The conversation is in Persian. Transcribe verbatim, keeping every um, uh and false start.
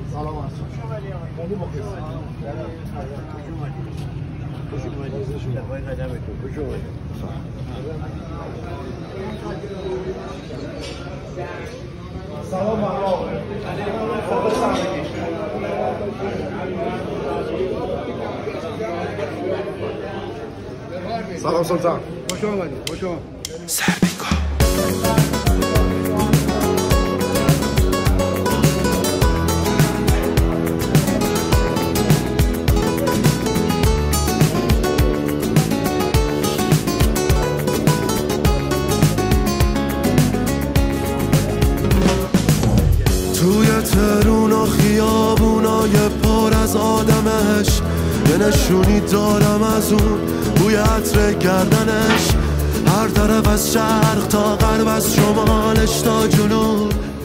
سلام عرض خیلی مخلص خوش اومدید دفعه قدمتون خوش اومدید سلام مهراب سلام سلطان خوش اومدید خوش اومدید توی ترون و خیابونای پر از آدمش یه نشونی دارم از اون بوی عطر گردنش هر طرف از شرق تا غرب از شمالش تا جنوب